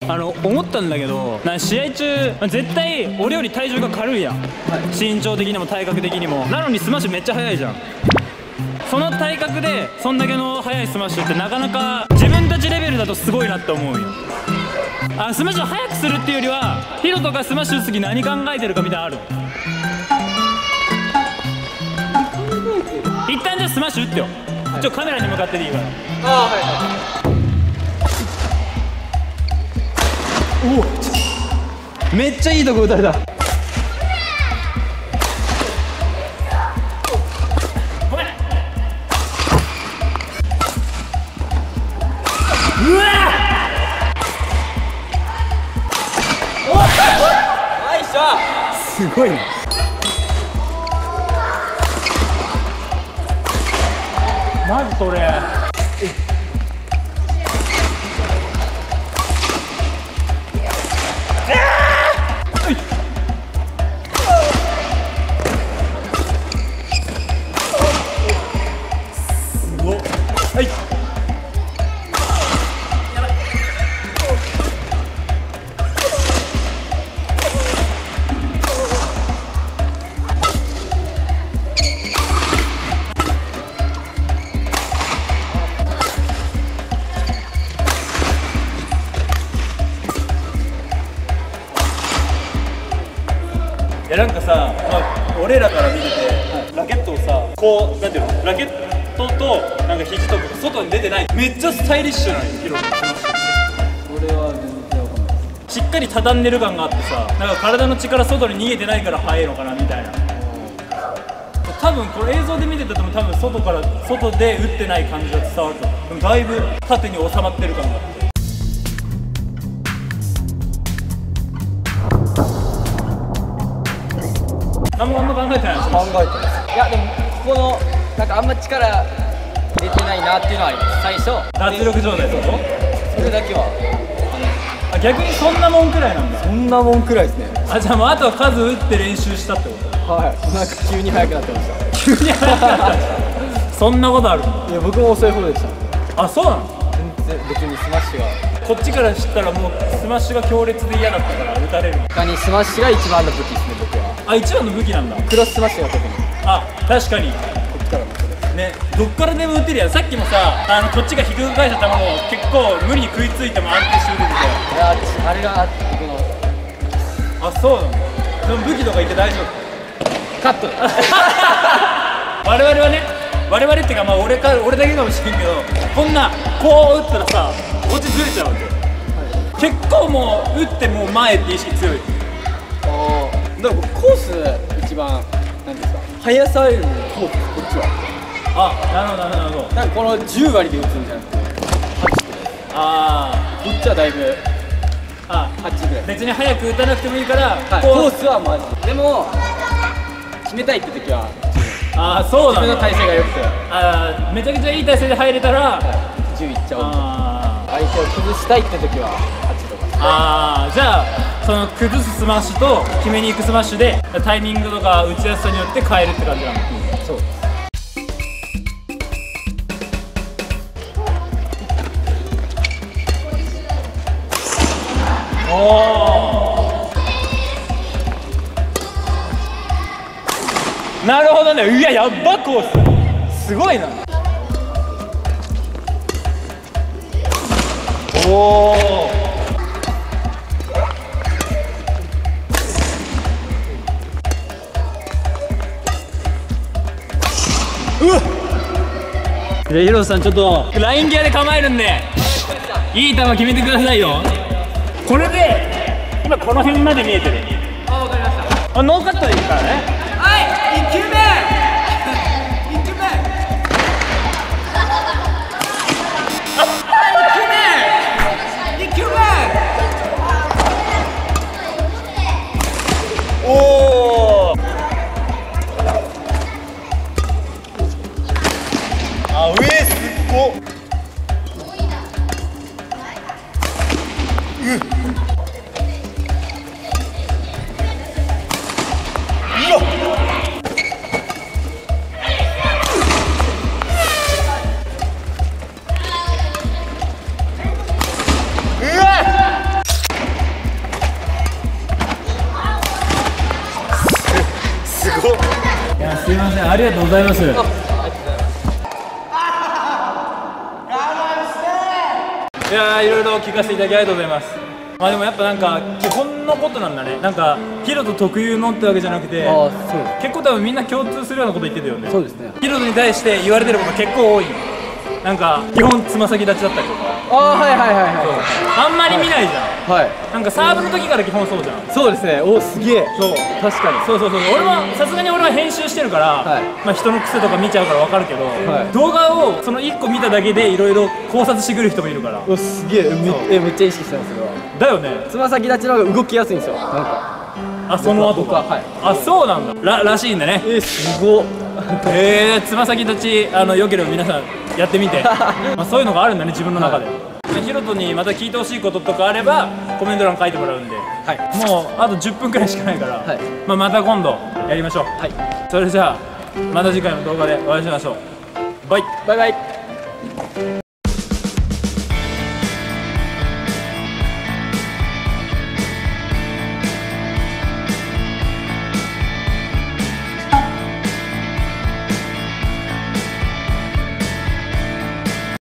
思ったんだけど、試合中絶対俺より体重が軽いやん、身長的にも体格的にも。なのにスマッシュめっちゃ速いじゃん。その体格でそんだけの速いスマッシュってなかなか自分たちレベルだとすごいなって思うよ。スマッシュを速くするっていうよりは、ヒロとかスマッシュ打つ時何考えてるかみたいなのある？一旦じゃあスマッシュ打ってよ。カメラに向かってでいいから。おお、めっちゃいいとこ打たれた。ごめん。うわっ、すごいね。マジそれ。すごっ。はい。なんかさ、俺らから見てて、ラケットをさ、こう、なんていうの、ラケットとなんか肘とか外に出てない、めっちゃスタイリッシュなのよ、ヒロのスマッシュ。それは全然わかんない。しっかり畳んでる感があってさ、なんか体の力外に逃げてないから速いのかなみたいな。多分これ映像で見てても多分外で打ってない感じが伝わると思う。でもだいぶ縦に収まってる感があって。あんま考えてないです。考えてないです。いやでもここのなんかあんま力入れてないなっていうのはあります。最初脱力状態ってこと？それだけは。逆にそんなもんくらいなんだ。そんなもんくらいですね。じゃあもうあとは数打って練習したってこと？はい。なんか急に速くなってました。急に速くなった。そんなことある？いや僕も遅い方でした。あ、そうなの？全然別にスマッシュがこっちから知ったらもうスマッシュが強烈で嫌だったから打たれる。他にスマッシュが一番の武器ですね、僕は。一番の武器なんだ。クロススマッシュが特に。確かにこっちからもね、どっからでも打てるやん。さっきもさ、こっちが低く返した球を結構無理に食いついても安定して打てて。いや、あれが僕の。そうなの。でも武器とか言って大丈夫？カット。我々はね、我々っていうか俺だけかもしれんけど、こんなこう打ったらさ、こっちずれちゃうわけよ。結構もう打ってもう前って意識強い。だから僕コース一番なんですか、速さよりもコースこっちは。なるほどなるほど。なんかこの10割で打つんじゃなくて8くらい。こっちはだいぶ8ぐらい。別に速く打たなくてもいいから、コースはマジでも決めたいって時はそうなんだ。自分の体勢が良くてめちゃくちゃいい体勢で入れたら10いっちゃおう。相手を崩したいって時は8とか。じゃあその崩すスマッシュと決めに行くスマッシュでタイミングとか打ちやすさによって変えるって感じなの。そう。なるほどね。うわ、やっばコースすごいな。じゃあヒロさんちょっとライン際で構えるんでいい球決めてくださいよ。これで今この辺まで見えてる。わかりました。ノーカットでいいからね。はい、1球目1球目2球目おお。上すっごっ。 ありがとうございます。いやー、いろいろ聞かせていただきありがとうございます。まあでもやっぱなんか基本のことなんだね。なんかヒロト特有のってわけじゃなくて、結構多分みんな共通するようなこと言ってたよね。そうですね。ヒロトに対して言われてること結構多い。なんか基本つま先立ちだったりとか。 はいはいはいはい。 あんまり見ないじゃん。はい。なんかサーブの時から基本そうじゃん。 そうですね。お、すげえ。そう。確かに。 そう。俺もさすがに俺は編集してるから、まあ人の癖とか見ちゃうからわかるけど、動画をその1個見ただけでいろいろ考察してくる人もいるから。 お、すげえ。めっちゃ意識してますそれは。 だよね。 つま先立ちの方が動きやすいんですよ。なんか。 あ、その後か。あ、そうなんだ。らしいんだね。 すごっ。 つま先立ち良ければ皆さんやってみて。まあそういうのがあるんだね、自分の中で。ヒロトにまた聞いてほしいこととかあればコメント欄書いてもらうんで、もうあと10分くらいしかないから、また今度やりましょう。それじゃあまた次回の動画でお会いしましょう。バイバイ。